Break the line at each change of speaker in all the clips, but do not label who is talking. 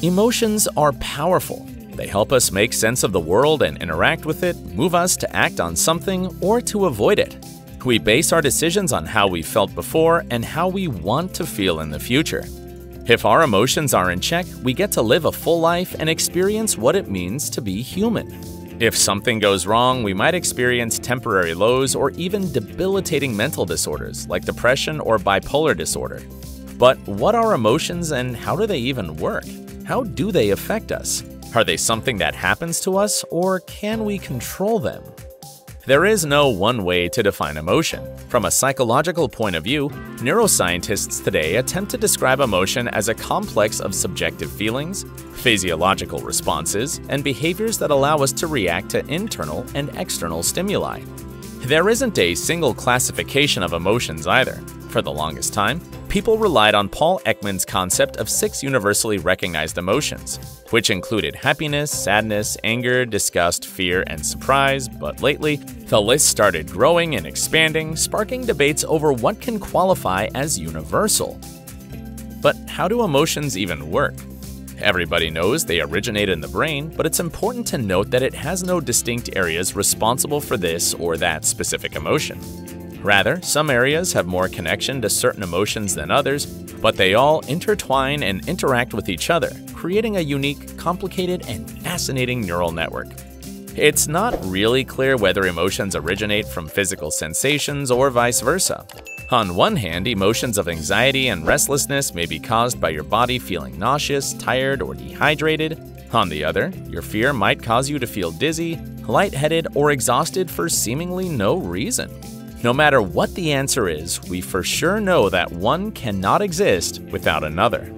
Emotions are powerful. They help us make sense of the world and interact with it, move us to act on something or to avoid it. We base our decisions on how we felt before and how we want to feel in the future. If our emotions are in check, we get to live a full life and experience what it means to be human. If something goes wrong, we might experience temporary lows or even debilitating mental disorders like depression or bipolar disorder. But what are emotions and how do they even work? How do they affect us? Are they something that happens to us, or can we control them? There is no one way to define emotion. From a psychological point of view, neuroscientists today attempt to describe emotion as a complex of subjective feelings, physiological responses, and behaviors that allow us to react to internal and external stimuli. There isn't a single classification of emotions either. For the longest time, people relied on Paul Ekman's concept of 6 universally recognized emotions, which included happiness, sadness, anger, disgust, fear, and surprise, but lately, the list started growing and expanding, sparking debates over what can qualify as universal. But how do emotions even work? Everybody knows they originate in the brain, but it's important to note that it has no distinct areas responsible for this or that specific emotion. Rather, some areas have more connection to certain emotions than others, but they all intertwine and interact with each other, creating a unique, complicated, and fascinating neural network. It's not really clear whether emotions originate from physical sensations or vice versa. On one hand, emotions of anxiety and restlessness may be caused by your body feeling nauseous, tired, or dehydrated. On the other, your fear might cause you to feel dizzy, lightheaded, or exhausted for seemingly no reason. No matter what the answer is, we for sure know that one cannot exist without another.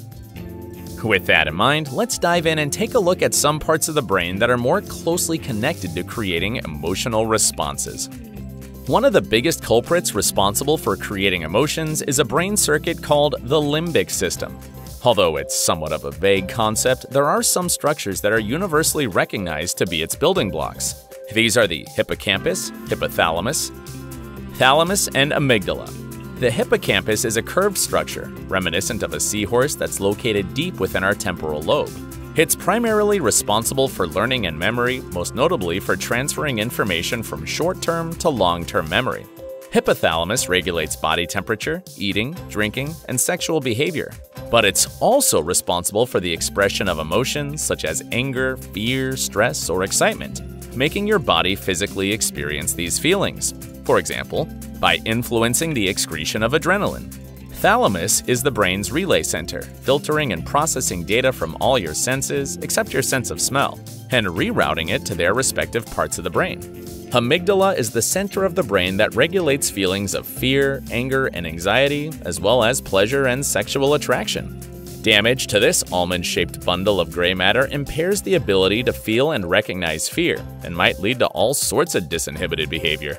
With that in mind, let's dive in and take a look at some parts of the brain that are more closely connected to creating emotional responses. One of the biggest culprits responsible for creating emotions is a brain circuit called the limbic system. Although it's somewhat of a vague concept, there are some structures that are universally recognized to be its building blocks. These are the hippocampus, hypothalamus, thalamus, and amygdala. The hippocampus is a curved structure, reminiscent of a seahorse that's located deep within our temporal lobe. It's primarily responsible for learning and memory, most notably for transferring information from short-term to long-term memory. Hypothalamus regulates body temperature, eating, drinking, and sexual behavior. But it's also responsible for the expression of emotions such as anger, fear, stress, or excitement, making your body physically experience these feelings. For example, by influencing the excretion of adrenaline. Thalamus is the brain's relay center, filtering and processing data from all your senses except your sense of smell, and rerouting it to their respective parts of the brain. Amygdala is the center of the brain that regulates feelings of fear, anger, and anxiety, as well as pleasure and sexual attraction. Damage to this almond-shaped bundle of gray matter impairs the ability to feel and recognize fear, and might lead to all sorts of disinhibited behavior.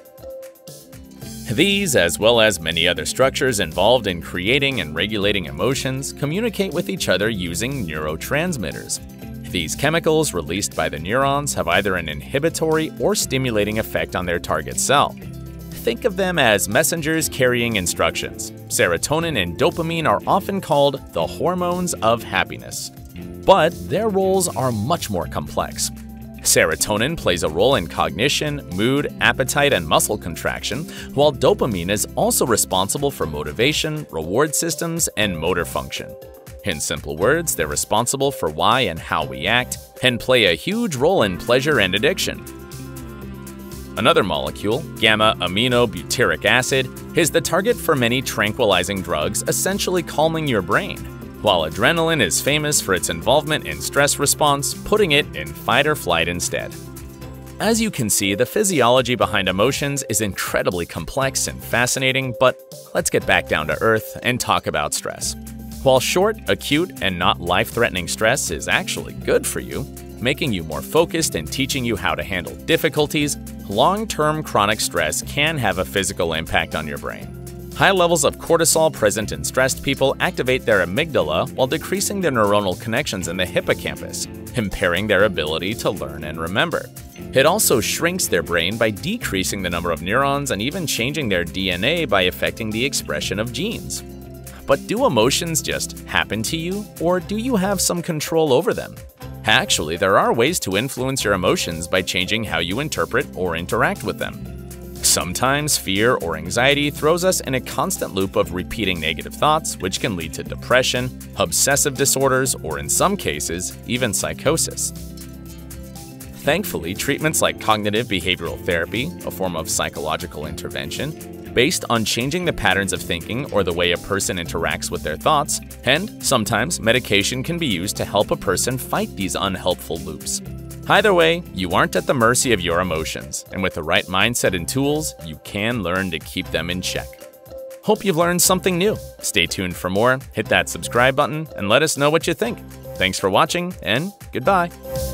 These, as well as many other structures involved in creating and regulating emotions, communicate with each other using neurotransmitters. These chemicals, released by the neurons, have either an inhibitory or stimulating effect on their target cell. Think of them as messengers carrying instructions. Serotonin and dopamine are often called the hormones of happiness. But their roles are much more complex. Serotonin plays a role in cognition, mood, appetite, and muscle contraction, while dopamine is also responsible for motivation, reward systems, and motor function. In simple words, they're responsible for why and how we act, and play a huge role in pleasure and addiction. Another molecule, gamma-aminobutyric acid, is the target for many tranquilizing drugs, essentially calming your brain, while adrenaline is famous for its involvement in stress response, putting it in fight or flight instead. As you can see, the physiology behind emotions is incredibly complex and fascinating, but let's get back down to earth and talk about stress. While short, acute, and not life-threatening stress is actually good for you, making you more focused and teaching you how to handle difficulties, long-term chronic stress can have a physical impact on your brain. High levels of cortisol present in stressed people activate their amygdala while decreasing the neuronal connections in the hippocampus, impairing their ability to learn and remember. It also shrinks their brain by decreasing the number of neurons and even changing their DNA by affecting the expression of genes. But do emotions just happen to you, or do you have some control over them? Actually, there are ways to influence your emotions by changing how you interpret or interact with them. Sometimes fear or anxiety throws us in a constant loop of repeating negative thoughts, which can lead to depression, obsessive disorders, or in some cases, even psychosis. Thankfully, treatments like cognitive behavioral therapy, a form of psychological intervention, based on changing the patterns of thinking or the way a person interacts with their thoughts, and sometimes medication can be used to help a person fight these unhelpful loops. Either way, you aren't at the mercy of your emotions, and with the right mindset and tools, you can learn to keep them in check. Hope you've learned something new. Stay tuned for more, hit that subscribe button, and let us know what you think. Thanks for watching, and goodbye.